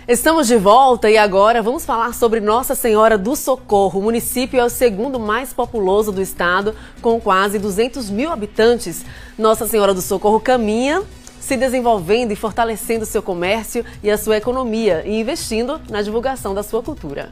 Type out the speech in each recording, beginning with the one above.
Estamos de volta e agora vamos falar sobre Nossa Senhora do Socorro. O município é o segundo mais populoso do estado, com quase 200 mil habitantes. Nossa Senhora do Socorro caminha se desenvolvendo e fortalecendo seu comércio e a sua economia e investindo na divulgação da sua cultura.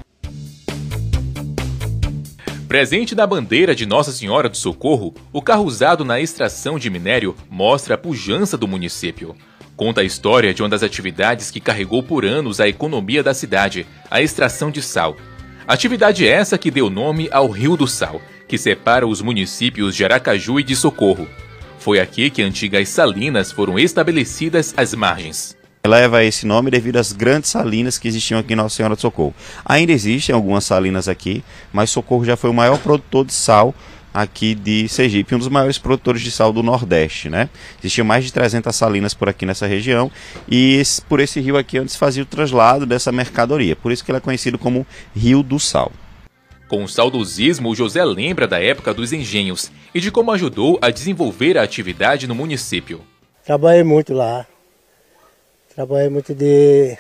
Presente na bandeira de Nossa Senhora do Socorro, o carro usado na extração de minério mostra a pujança do município. Conta a história de uma das atividades que carregou por anos a economia da cidade, a extração de sal. Atividade essa que deu nome ao Rio do Sal, que separa os municípios de Aracaju e de Socorro. Foi aqui que antigas salinas foram estabelecidas às margens. Leva esse nome devido às grandes salinas que existiam aqui em Nossa Senhora do Socorro. Ainda existem algumas salinas aqui, mas Socorro já foi o maior produtor de sal aqui de Sergipe, um dos maiores produtores de sal do Nordeste, né? Existiam mais de 300 salinas por aqui nessa região e por esse rio aqui antes fazia o traslado dessa mercadoria, por isso que ele é conhecido como Rio do Sal. Com o saudosismo, o José lembra da época dos engenhos e de como ajudou a desenvolver a atividade no município. Trabalhei muito lá, trabalhei muito de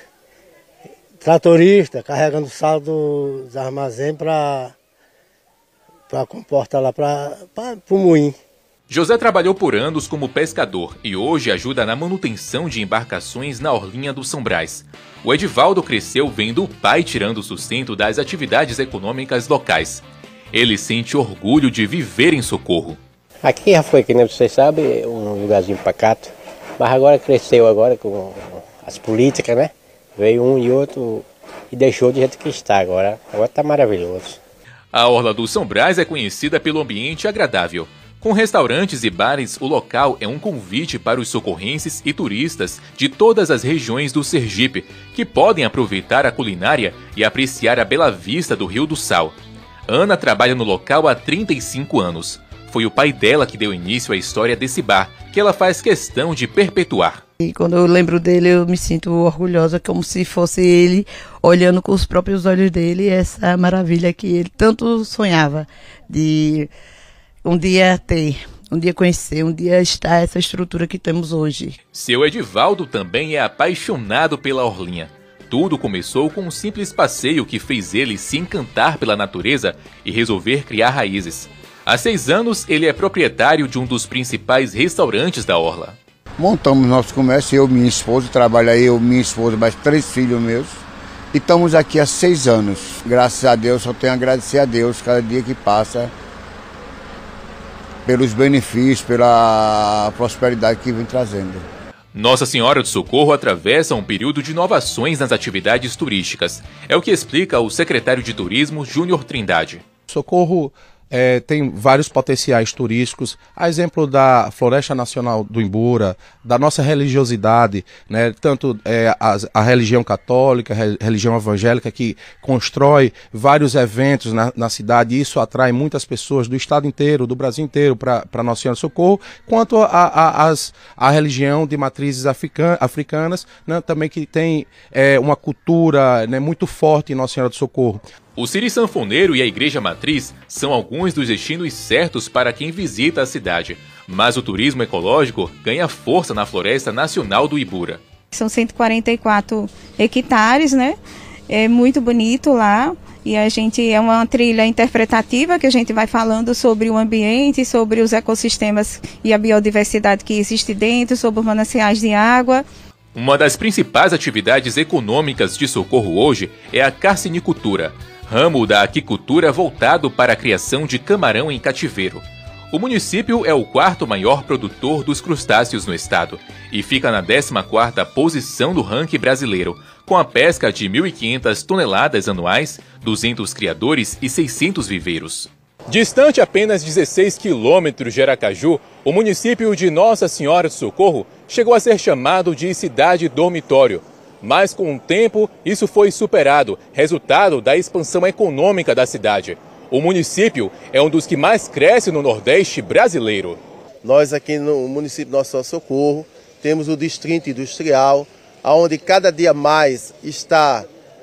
tratorista, carregando sal dos armazéns para comportar lá para o moinho. José trabalhou por anos como pescador e hoje ajuda na manutenção de embarcações na orlinha do São Brás. O Edivaldo cresceu vendo o pai tirando o sustento das atividades econômicas locais. Ele sente orgulho de viver em Socorro. Aqui já foi, que nem vocês sabem, um lugarzinho pacato, mas agora cresceu agora com as políticas, né? Veio um e outro e deixou do jeito que está agora. Agora está maravilhoso. A Orla do São Brás é conhecida pelo ambiente agradável. Com restaurantes e bares, o local é um convite para os socorrenses e turistas de todas as regiões do Sergipe, que podem aproveitar a culinária e apreciar a bela vista do Rio do Sal. Ana trabalha no local há 35 anos. Foi o pai dela que deu início à história desse bar, que ela faz questão de perpetuar. E quando eu lembro dele, eu me sinto orgulhosa, como se fosse ele, olhando com os próprios olhos dele, essa maravilha que ele tanto sonhava, de um dia ter, um dia conhecer, um dia estar essa estrutura que temos hoje. Seu Edivaldo também é apaixonado pela orlinha. Tudo começou com um simples passeio que fez ele se encantar pela natureza e resolver criar raízes. Há 6 anos, ele é proprietário de um dos principais restaurantes da orla. Montamos nosso comércio, eu, minha esposa, trabalha eu, minha esposa, mais 3 filhos meus. E estamos aqui há 6 anos. Graças a Deus, só tenho a agradecer a Deus cada dia que passa, pelos benefícios, pela prosperidade que vem trazendo. Nossa Senhora do Socorro atravessa um período de inovações nas atividades turísticas. É o que explica o secretário de Turismo, Júnior Trindade. Socorro tem vários potenciais turísticos, a exemplo da Floresta Nacional do Imbura, da nossa religiosidade, né, tanto a religião católica, a religião evangélica, que constrói vários eventos na cidade, e isso atrai muitas pessoas do estado inteiro, do Brasil inteiro, para Nossa Senhora do Socorro, quanto a religião de matrizes africanas, né, também que tem uma cultura, né, muito forte em Nossa Senhora do Socorro. O Ciri Sanfoneiro e a Igreja Matriz são alguns dos destinos certos para quem visita a cidade, mas o turismo ecológico ganha força na Floresta Nacional do Ibura. São 144 hectares, né? É muito bonito lá e a gente é uma trilha interpretativa que a gente vai falando sobre o ambiente, sobre os ecossistemas e a biodiversidade que existe dentro, sobre os mananciais de água. Uma das principais atividades econômicas de Socorro hoje é a carcinicultura, ramo da aquicultura voltado para a criação de camarão em cativeiro. O município é o 4º maior produtor dos crustáceos no estado e fica na 14ª posição do ranking brasileiro, com a pesca de 1.500 toneladas anuais, 200 criadores e 600 viveiros. Distante apenas 16 quilômetros de Aracaju, o município de Nossa Senhora do Socorro chegou a ser chamado de cidade dormitório. Mas com o tempo, isso foi superado, resultado da expansão econômica da cidade. O município é um dos que mais cresce no Nordeste brasileiro. Nós aqui no município de Nossa Senhora do Socorro temos o distrito industrial, onde cada dia mais está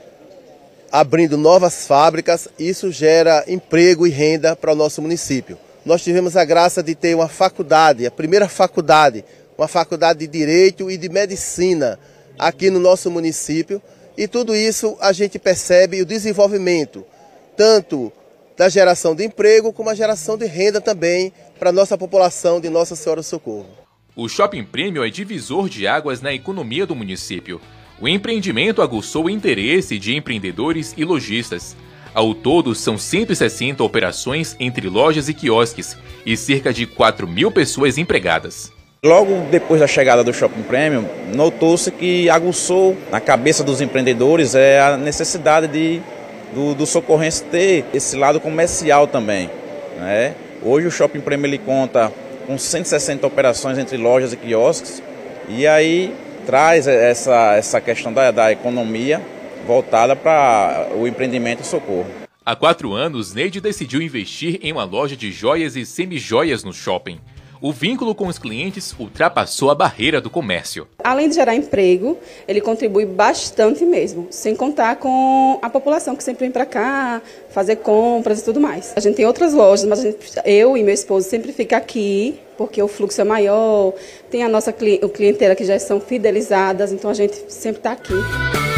abrindo novas fábricas. Isso gera emprego e renda para o nosso município. Nós tivemos a graça de ter uma faculdade, a primeira faculdade, uma faculdade de Direito e de Medicina aqui no nosso município, e tudo isso a gente percebe o desenvolvimento, tanto da geração de emprego como a geração de renda também para a nossa população de Nossa Senhora do Socorro. O Shopping Premium é divisor de águas na economia do município. O empreendimento aguçou o interesse de empreendedores e lojistas. Ao todo, são 160 operações entre lojas e quiosques e cerca de 4.000 pessoas empregadas. Logo depois da chegada do Shopping Premium, notou-se que aguçou na cabeça dos empreendedores a necessidade do socorrense ter esse lado comercial também, né? Hoje o Shopping Premium ele conta com 160 operações entre lojas e quiosques e aí traz essa questão da economia voltada para o empreendimento e socorro. Há 4 anos, Neide decidiu investir em uma loja de joias e semi-joias no shopping. O vínculo com os clientes ultrapassou a barreira do comércio. Além de gerar emprego, ele contribui bastante mesmo, sem contar com a população que sempre vem para cá, fazer compras e tudo mais. A gente tem outras lojas, mas eu e meu esposo sempre fica aqui, porque o fluxo é maior, tem a nossa clientela que já são fidelizadas, então a gente sempre está aqui.